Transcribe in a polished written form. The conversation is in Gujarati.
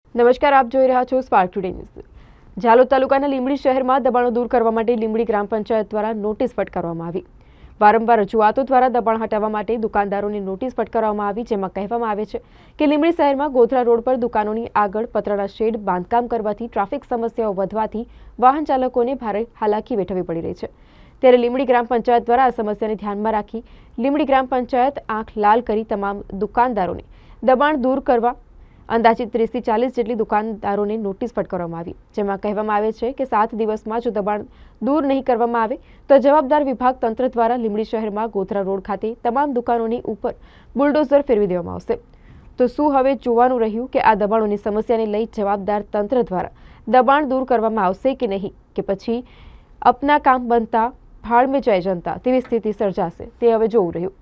નમસ્કાર, આપ જોઈ રહ્યા છો સ્પાર્ક ટુડે ન્યૂઝ। ઝાલોદ તાલુકાના લીંબડી શહેરમાં દબાણો દૂર કરવા માટે લીંબડી ગ્રામ પંચાયત દ્વારા નોટિસ ફટકારવામાં આવી। વારંવાર રજૂઆતો દ્વારા દબાણ હટાવવા માટે દુકાનદારોને નોટિસ ફટકારવામાં આવી, જેમાં કહેવામાં આવે છે કે લીંબડી શહેરમાં ગોધરા રોડ પર દુકાનોની આગળ પતરાના શેડ બાંધકામ કરવાથી ટ્રાફિક સમસ્યાઓ વધવાથી વાહન ચાલકોને ભારે હાલાકી વેઠવી પડી રહી છે। ત્યારે લીંબડી ગ્રામ પંચાયત દ્વારા આ સમસ્યાને ધ્યાનમાં રાખી લીંબડી ગ્રામ પંચાયત આંખ લાલ કરી તમામ દુકાનદારોને દબાણ દૂર કરવા અંદાજિત 30 થી 40 જેટલી દુકાનદારોને નોટિસ ફટકારવામાં આવી, જેમાં કહેવામાં આવે છે કે 7 દિવસમાં જો દબાણ દૂર નહીં કરવામાં આવે તો જવાબદાર વિભાગ તંત્ર દ્વારા લીંબડી શહેરમાં ગોધરા રોડ ખાતે તમામ દુકાનોની ઉપર બુલડોઝર ફેરવી દેવામાં આવશે। તો શું હવે જોવાનું રહ્યું કે આ દબાણોની સમસ્યાને લઈ જવાબદાર તંત્ર દ્વારા દબાણ દૂર કરવામાં આવશે કે નહીં, કે પછી અપના કામ બનતા ભાડ મેં જય જનતા તેવી સ્થિતિ સર્જાશે, તે હવે જોવું રહ્યું।